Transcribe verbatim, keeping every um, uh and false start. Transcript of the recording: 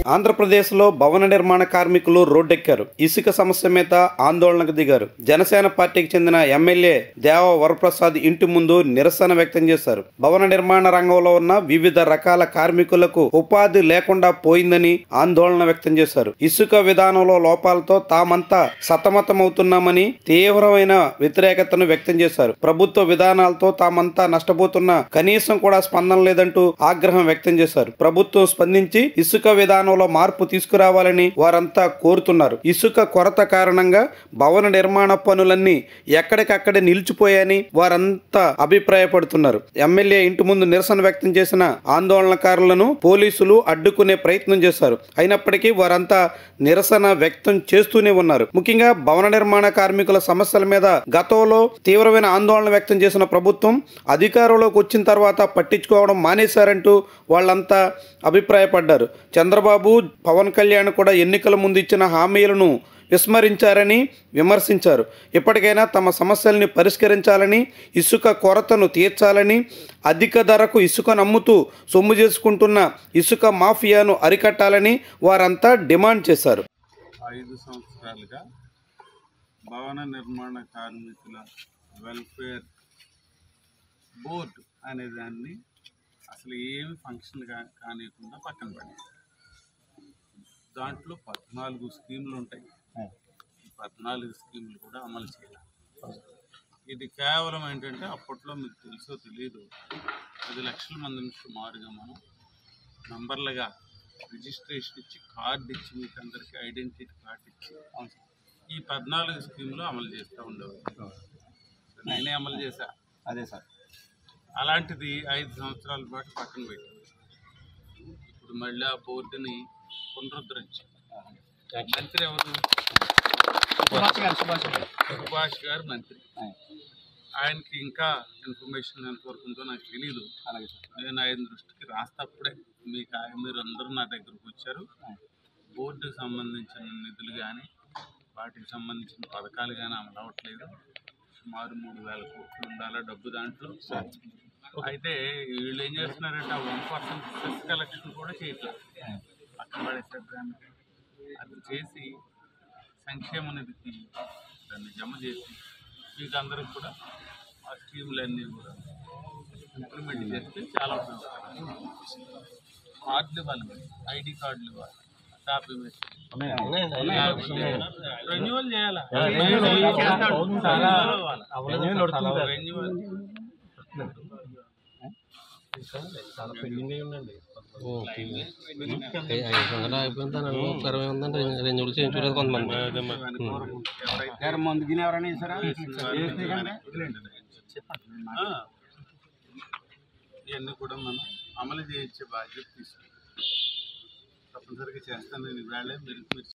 ఆంధ్రప్రదేశ్లో భవన నిర్మాణ కార్మికులు రోడ్డెక్కారు. ఇసుక సమస్య మీద ఆందోళనకు దిగారు. జనసేన పార్టీకి చెందిన ఎమ్మెల్యే దేవ వరప్రసాద్ ఇంటి ముందు నిరసన వ్యక్తం చేశారు. భవన నిర్మాణ రంగంలో ఉన్న వివిధ రకాల కార్మికులకు ఉపాధి లేకుండా పోయిందని ఆందోళన వ్యక్తం చేశారు. ఇసుక విధానంలో లోపాలతో తామంతా సతమతమవుతున్నామని తీవ్రమైన వ్యతిరేకతను వ్యక్తం చేశారు. ప్రభుత్వ విధానాలతో తామంతా నష్టపోతున్నా కనీసం కూడా స్పందన లేదంటూ ఆగ్రహం వ్యక్తం చేశారు. ప్రభుత్వం స్పందించి ఇసుక విధానంలో మార్పు తీసుకురావాలని వారంతా కోరుతున్నారు. ఇసుక కొరత కారణంగా భవన నిర్మాణ పనులన్నీ ఎక్కడికక్కడే నిలిచిపోయాయని వారంతా అభిప్రాయపడుతున్నారు. ఎమ్మెల్యే ఇంటి ముందు నిరసన వ్యక్తం చేసిన ఆందోళనకారులను పోలీసులు అడ్డుకునే ప్రయత్నం చేశారు. అయినప్పటికీ వారంతా నిరసన వ్యక్తం చేస్తూనే ఉన్నారు. ముఖ్యంగా భవన నిర్మాణ కార్మికుల సమస్యల మీద గతంలో తీవ్రమైన ఆందోళన వ్యక్తం చేసిన ప్రభుత్వం అధికారంలోకి వచ్చిన తర్వాత పట్టించుకోవడం మానేశారంటూ వాళ్ళంతా అభిప్రాయపడ్డారు. చంద్రబాబు, పవన్ కళ్యాణ్ కూడా ఎన్నికల ముందు ఇచ్చిన హామీలను విస్మరించారని విమర్శించారు. ఇప్పటికైనా తమ సమస్యల్ని పరిష్కరించాలని, ఇసుక కొరతను తీర్చాలని, అధిక ధరకు ఇసుకను అమ్ముతూ సొమ్ము చేసుకుంటున్న ఇసుక మాఫియాను అరికట్టాలని వారంతా డిమాండ్ చేశారు. ఐదు సంవత్సరాలుగా భవన నిర్మాణ కార్మికుల వెల్ఫేర్ బోర్డు అనే దాన్ని అసలు ఏమి ఫంక్షన్ కా కానియకుండా పక్కన పడింది. దాంట్లో పద్నాలుగు స్కీములు ఉంటాయి. ఈ పద్నాలుగు స్కీములు కూడా అమలు చేయాలి. ఇది కేవలం ఏంటంటే అప్పట్లో మీకు తెలుసో తెలియదు, పది లక్షల మందిని సుమారుగా మనం నంబర్లుగా రిజిస్ట్రేషన్ ఇచ్చి కార్డు ఇచ్చి మీకు అందరికీ ఐడెంటిటీ కార్డు ఇచ్చి ఈ పద్నాలుగు స్కీములు అమలు చేస్తూ ఉండేవారు. నేనే అమలు చేశా. అదే సార్, అలాంటిది ఐదు సంవత్సరాల పాటు పక్కన పెట్టి ఇప్పుడు మళ్ళీ ఆ బోర్డుని పునరుద్ధరించి మంత్రి ఎవరు? సుభాష్ గారు మంత్రి. ఆయనకి ఇంకా ఇన్ఫర్మేషన్ ఎంతవరకు ఉందో నాకు తెలీదు. నేను ఆయన దృష్టికి రాస్తప్పుడే మీకు మీరు అందరూ నా దగ్గరకు వచ్చారు. బోర్డుకి సంబంధించిన నిధులు కానీ వాటికి సంబంధించిన పథకాలు కానీ అమలు అవ్వట్లేదు. సుమారు మూడు వేల కోట్లు ఉండాలా డబ్బు దాంట్లో. అయితే వీళ్ళు ఏం చేస్తున్నారంటే ఆ వన్ పర్సెంట్ సెస్ కలెక్షన్ కూడా చేయట్లేదు, పక్కన పడేసారు. దాన్ని అది చేసి సంక్షేమ నిధికి దాన్ని జమ చేసి మీకు అందరికి కూడా ఆ స్కీములన్నీ కూడా ఇంప్లిమెంట్ చేస్తే చాలా ఉపయోగపడుతుంది. కార్డులు ఇవ్వాలి, ఐడి కార్డులు ఇవ్వాలి, కాపీ రెన్యువల్ చేయాలా, రెన్యువల్ చాలా పెండింగ్ అయి ఉందండి. అయిపోయిందని ఒకరవై ఉందండి. రెన్యూల్ చేయించుకోలేదు కొంతమంది. ఇవన్నీ కూడా మనం అమలు చేయించే బాధ్యత తీసుకుంటాం. తప్పనిసరిగా చేస్తాను నేను. వేళ మీరు